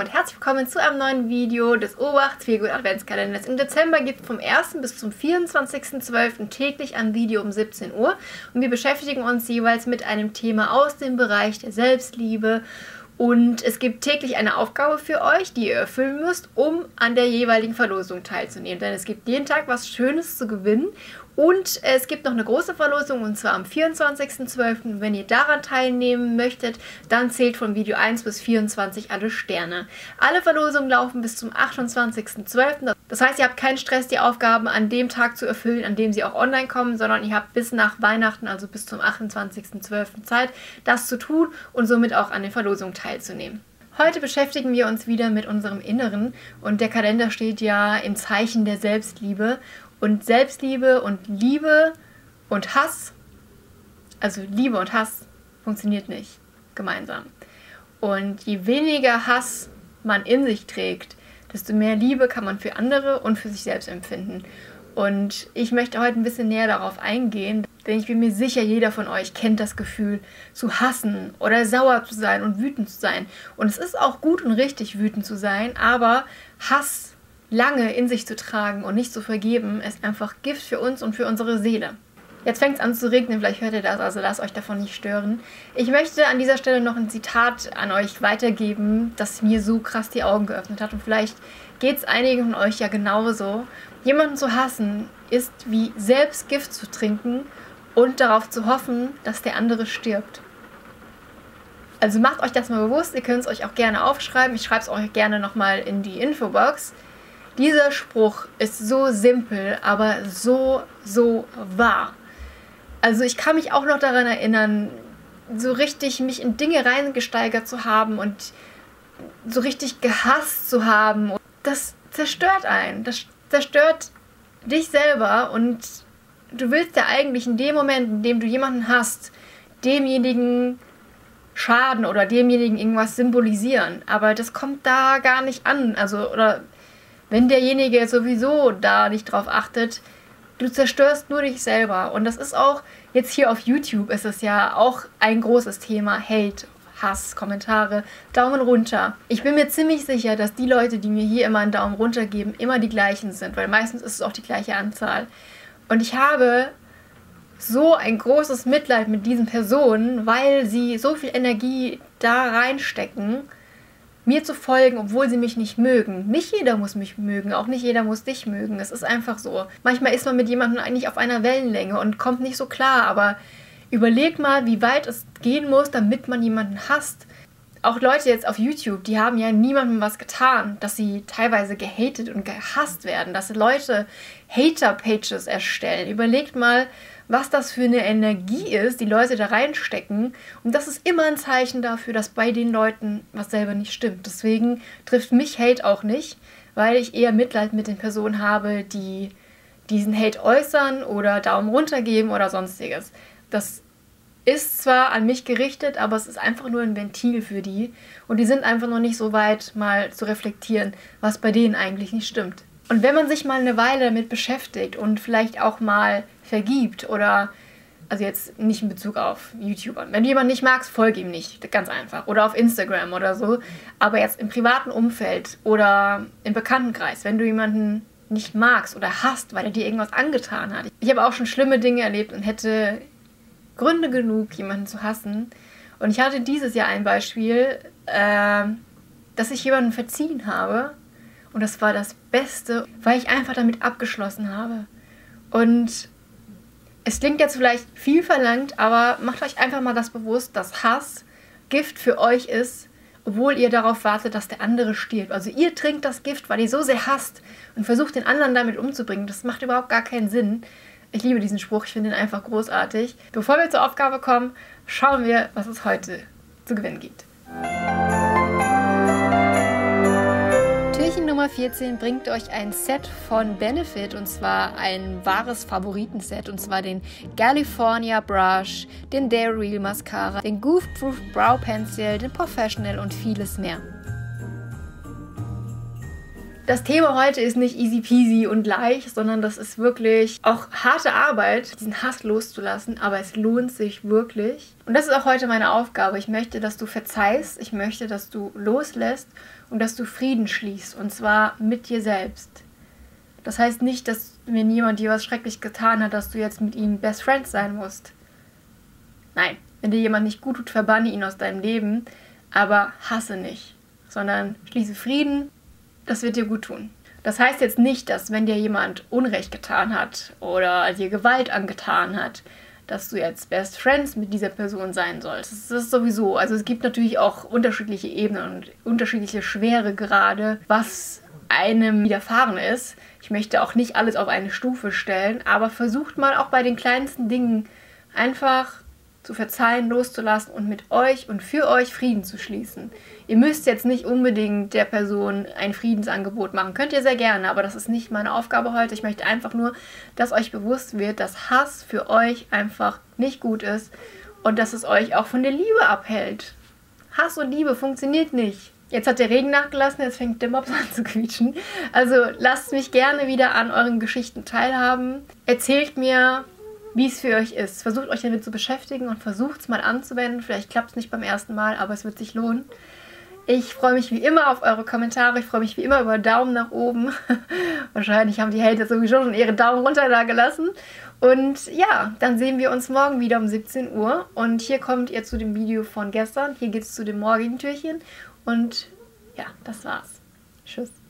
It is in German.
und herzlich willkommen zu einem neuen Video des Obacht Feelgood Adventskalenders. Im Dezember gibt es vom 1. bis zum 24.12. täglich ein Video um 17 Uhr und wir beschäftigen uns jeweils mit einem Thema aus dem Bereich der Selbstliebe. Und es gibt täglich eine Aufgabe für euch, die ihr erfüllen müsst, um an der jeweiligen Verlosung teilzunehmen. Denn es gibt jeden Tag was Schönes zu gewinnen. Und es gibt noch eine große Verlosung, und zwar am 24.12. Wenn ihr daran teilnehmen möchtet, dann zählt von Video 1 bis 24 alle Sterne. Alle Verlosungen laufen bis zum 28.12. Das heißt, ihr habt keinen Stress, die Aufgaben an dem Tag zu erfüllen, an dem sie auch online kommen, sondern ihr habt bis nach Weihnachten, also bis zum 28.12. Zeit, das zu tun und somit auch an den Verlosungen teilzunehmen. Heute beschäftigen wir uns wieder mit unserem Inneren und der Kalender steht ja im Zeichen der Selbstliebe. Und Selbstliebe und Liebe und Hass, also Liebe und Hass, funktioniert nicht gemeinsam. Und je weniger Hass man in sich trägt, desto mehr Liebe kann man für andere und für sich selbst empfinden. Und ich möchte heute ein bisschen näher darauf eingehen, denn ich bin mir sicher, jeder von euch kennt das Gefühl, zu hassen oder sauer zu sein und wütend zu sein. Und es ist auch gut und richtig, wütend zu sein, aber Hass lange in sich zu tragen und nicht zu vergeben, ist einfach Gift für uns und für unsere Seele. Jetzt fängt es an zu regnen, vielleicht hört ihr das, also lasst euch davon nicht stören. Ich möchte an dieser Stelle noch ein Zitat an euch weitergeben, das mir so krass die Augen geöffnet hat und vielleicht geht es einigen von euch ja genauso. Jemanden zu hassen ist wie selbst Gift zu trinken und darauf zu hoffen, dass der andere stirbt. Also macht euch das mal bewusst, ihr könnt es euch auch gerne aufschreiben, ich schreibe es euch gerne nochmal in die Infobox. Dieser Spruch ist so simpel, aber so wahr. Also ich kann mich auch noch daran erinnern, so richtig mich in Dinge reingesteigert zu haben und so richtig gehasst zu haben. Das zerstört einen, das zerstört dich selber und du willst ja eigentlich in dem Moment, in dem du jemanden hasst, demjenigen schaden oder demjenigen irgendwas symbolisieren. Aber das kommt da gar nicht an, also oder wenn derjenige sowieso da nicht drauf achtet, du zerstörst nur dich selber. Und das ist auch, jetzt hier auf YouTube ist es ja auch ein großes Thema, Hate, Hass, Kommentare, Daumen runter. Ich bin mir ziemlich sicher, dass die Leute, die mir hier immer einen Daumen runter geben, immer die gleichen sind, weil meistens ist es auch die gleiche Anzahl. Und ich habe so ein großes Mitleid mit diesen Personen, weil sie so viel Energie da reinstecken, mir zu folgen, obwohl sie mich nicht mögen. Nicht jeder muss mich mögen, auch nicht jeder muss dich mögen. Es ist einfach so. Manchmal ist man mit jemandem eigentlich auf einer Wellenlänge und kommt nicht so klar, aber überleg mal, wie weit es gehen muss, damit man jemanden hasst. Auch Leute jetzt auf YouTube, die haben ja niemandem was getan, dass sie teilweise gehatet und gehasst werden, dass Leute Hater-Pages erstellen. Überlegt mal, was das für eine Energie ist, die Leute da reinstecken. Und das ist immer ein Zeichen dafür, dass bei den Leuten was selber nicht stimmt. Deswegen trifft mich Hate auch nicht, weil ich eher Mitleid mit den Personen habe, die diesen Hate äußern oder Daumen runter geben oder sonstiges. Das ist zwar an mich gerichtet, aber es ist einfach nur ein Ventil für die. Und die sind einfach noch nicht so weit, mal zu reflektieren, was bei denen eigentlich nicht stimmt. Und wenn man sich mal eine Weile damit beschäftigt und vielleicht auch mal vergibt oder, also jetzt nicht in Bezug auf YouTubern, wenn du jemanden nicht magst, folge ihm nicht, ganz einfach. Oder auf Instagram oder so. Aber jetzt im privaten Umfeld oder im Bekanntenkreis, wenn du jemanden nicht magst oder hasst, weil er dir irgendwas angetan hat. Ich habe auch schon schlimme Dinge erlebt und hätte Gründe genug, jemanden zu hassen. Und ich hatte dieses Jahr ein Beispiel, dass ich jemanden verziehen habe. Und das war das Beste, weil ich einfach damit abgeschlossen habe. Und es klingt jetzt vielleicht viel verlangt, aber macht euch einfach mal das bewusst, dass Hass Gift für euch ist, obwohl ihr darauf wartet, dass der andere stirbt. Also ihr trinkt das Gift, weil ihr so sehr hasst und versucht, den anderen damit umzubringen. Das macht überhaupt gar keinen Sinn. Ich liebe diesen Spruch, ich finde ihn einfach großartig. Bevor wir zur Aufgabe kommen, schauen wir, was es heute zu gewinnen gibt. Türchen Nummer 14 bringt euch ein Set von Benefit, und zwar ein wahres Favoritenset, und zwar den California Brush, den Dare Real Mascara, den Goof Proof Brow Pencil, den Professional und vieles mehr. Das Thema heute ist nicht easy peasy und leicht, sondern das ist wirklich auch harte Arbeit, diesen Hass loszulassen, aber es lohnt sich wirklich. Und das ist auch heute meine Aufgabe. Ich möchte, dass du verzeihst, ich möchte, dass du loslässt und dass du Frieden schließt, und zwar mit dir selbst. Das heißt nicht, dass wenn jemand dir was schrecklich getan hat, dass du jetzt mit ihm Best Friends sein musst. Nein, wenn dir jemand nicht gut tut, verbanne ihn aus deinem Leben, aber hasse nicht, sondern schließe Frieden. Das wird dir gut tun. Das heißt jetzt nicht, dass wenn dir jemand Unrecht getan hat oder dir Gewalt angetan hat, dass du jetzt Best Friends mit dieser Person sein sollst. Das ist sowieso. Also es gibt natürlich auch unterschiedliche Ebenen und unterschiedliche Schweregrade, was einem widerfahren ist. Ich möchte auch nicht alles auf eine Stufe stellen, aber versucht mal auch bei den kleinsten Dingen einfach zu verzeihen, loszulassen und mit euch und für euch Frieden zu schließen. Ihr müsst jetzt nicht unbedingt der Person ein Friedensangebot machen. Könnt ihr sehr gerne, aber das ist nicht meine Aufgabe heute. Ich möchte einfach nur, dass euch bewusst wird, dass Hass für euch einfach nicht gut ist und dass es euch auch von der Liebe abhält. Hass und Liebe funktioniert nicht. Jetzt hat der Regen nachgelassen, jetzt fängt der Mops an zu quietschen. Also lasst mich gerne wieder an euren Geschichten teilhaben. Erzählt mir, wie es für euch ist. Versucht euch damit zu beschäftigen und versucht es mal anzuwenden. Vielleicht klappt es nicht beim ersten Mal, aber es wird sich lohnen. Ich freue mich wie immer auf eure Kommentare. Ich freue mich wie immer über Daumen nach oben. Wahrscheinlich haben die Hater sowieso schon ihre Daumen runter da gelassen. Und ja, dann sehen wir uns morgen wieder um 17 Uhr. Und hier kommt ihr zu dem Video von gestern. Hier geht es zu dem morgigen Türchen. Und ja, das war's. Tschüss.